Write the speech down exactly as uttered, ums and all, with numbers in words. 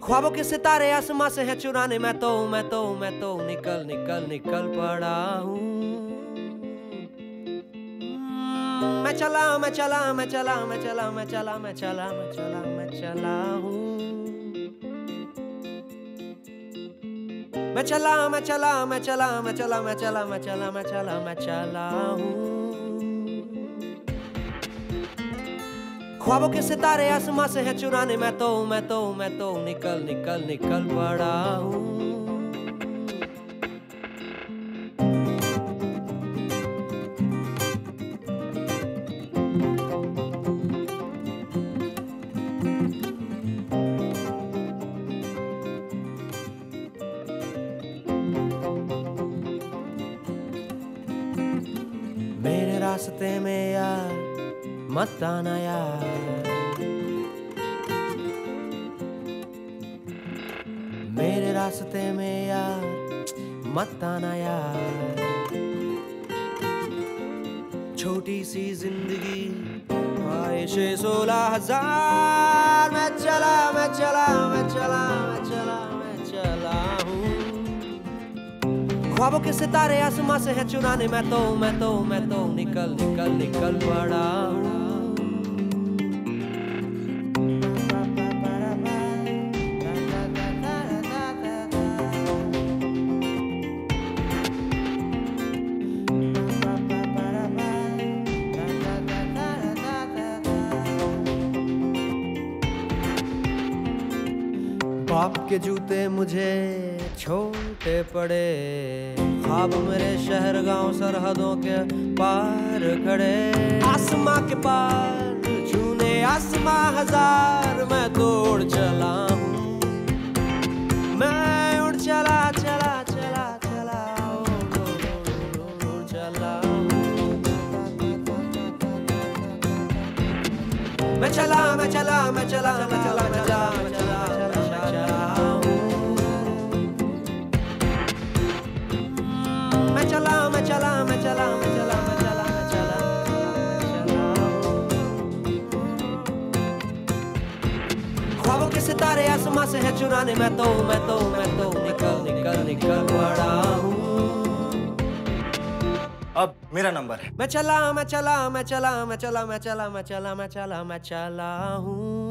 ख्वाबों के सितारे आसमां से है चुराने, मैं तो मैं तो मैं तो निकल निकल निकल पड़ा हूँ। मैं चला मैं चला मैं चला मैं चला मैं चला मैं चला मैं चला मैं चला हूँ। मैं चला मैं चला मैं चला मैं चला मैं चला मैं चला मैं चला मैं चला हूँ। ख्वाबों के सितारे आसमां से है चुराने, मैं तो मैं तो मैं तो निकल निकल निकल पड़ा हूँ। मेरे रास्ते में यार मत आना यार, मेरे रास्ते में यार मत आना यार। छोटी सी जिंदगी ख्वाहिशें सोलह हजार, मैं चला मैं चला मैं चला मैं चला मैं चला हूँ। ख्वाबों के सितारे आसमां से है चुराने, मैं तो मैं तो मैं तो निकल निकल निकल पड़ा हूँ। बाप के जूते मुझे छोटे पड़े, ख्वाब मेरे शहर गांव सरहदों के पार खड़े। आसमां के पार छूने आसमां हजार, मैं तो उड़ चला हूँ। मैं उड़ चला चला चला चला उड़ उड़ उड़ चला हूँ। मैं चला मैं चला मैं चला मैं चला मैं चला मैं चला मैं चला मैं चला मैं चला मैं चला मैं चला मैं चला ख्वाबों के सितारे आसमां से है चुराने, मैं तो मैं तो मैं तो निकल निकल निकल पड़ा हूँ। अब मेरा नंबर है। मैं चला मैं चला मैं चला मैं चला मैं चला मैं चला मैं चला मैं चला हूँ।